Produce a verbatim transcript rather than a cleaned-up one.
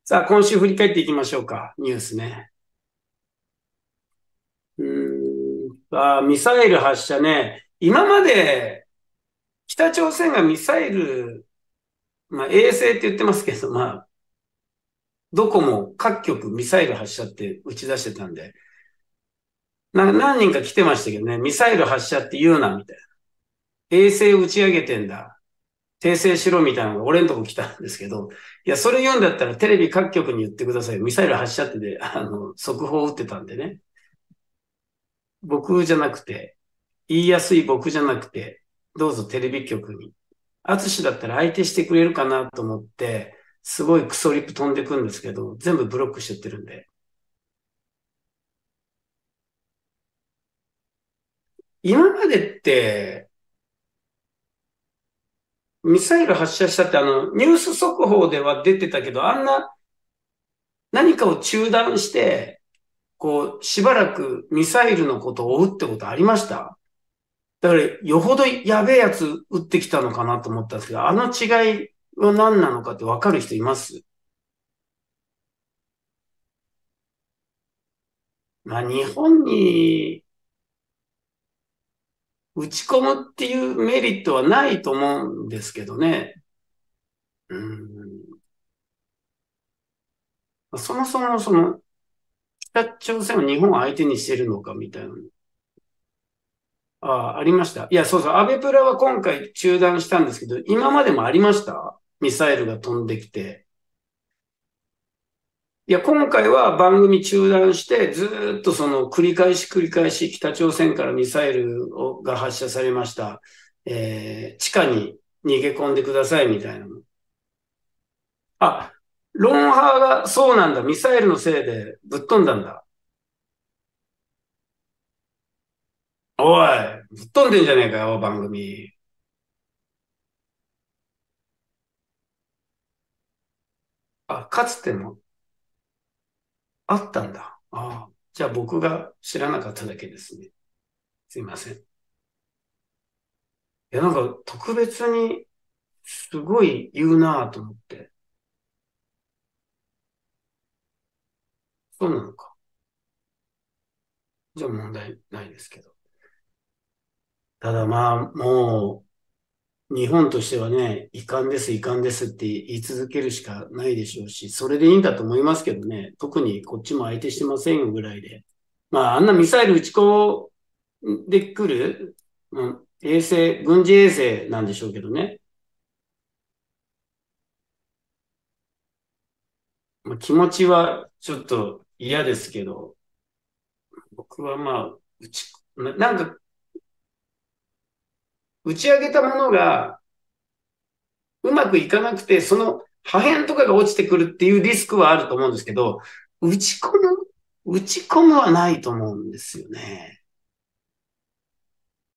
さあ、今週振り返っていきましょうか。ニュースね。うーん。あ、ミサイル発射ね。今まで北朝鮮がミサイル、まあ衛星って言ってますけど、まあ、どこも各局ミサイル発射って打ち出してたんで、な何人か来てましたけどね、ミサイル発射って言うな、みたいな。衛星打ち上げてんだ。訂正しろみたいなのが俺んとこ来たんですけど、いや、それ言うんだったらテレビ各局に言ってください。ミサイル発射ってで、あの、速報を打ってたんでね。僕じゃなくて、言いやすい僕じゃなくて、どうぞテレビ局に。淳だったら相手してくれるかなと思って、すごいクソリップ飛んでくんですけど、全部ブロックしちゃってるんで。今までって、ミサイル発射したってあの、ニュース速報では出てたけど、あんな何かを中断して、こう、しばらくミサイルのことを追うってことありました？だから、よほどやべえやつ撃ってきたのかなと思ったんですけど、あの違いは何なのかってわかる人います？まあ、日本に打ち込むっていうメリットはないと思うんですけどね。うん、そもそもその北朝鮮を日本を相手にしてるのかみたいな。ああ、ありました。いや、そうそう。アベプラは今回中断したんですけど、今までもありました？ミサイルが飛んできて。いや、今回は番組中断して、ずーっとその繰り返し繰り返し北朝鮮からミサイルをが発射されました。えー地下に逃げ込んでくださいみたいなの。あ、ロンハーがそうなんだ。ミサイルのせいでぶっ飛んだんだ。おい、ぶっ飛んでんじゃねえかよ、番組。あ、かつてもあったんだ。ああ、じゃあ僕が知らなかっただけですね。すいません。いや、なんか特別にすごい言うなぁと思って。そうなのか。じゃあ問題ないですけど。ただまあ、もう、日本としてはね、遺憾です、遺憾ですって言い続けるしかないでしょうし、それでいいんだと思いますけどね、特にこっちも相手してませんよぐらいで。まあ、あんなミサイル撃ち込んでくる、うん、衛星、軍事衛星なんでしょうけどね。まあ、気持ちはちょっと嫌ですけど、僕はまあ、打ち、ななんか打ち上げたものがうまくいかなくて、その破片とかが落ちてくるっていうリスクはあると思うんですけど、打ち込む、打ち込むはないと思うんですよね。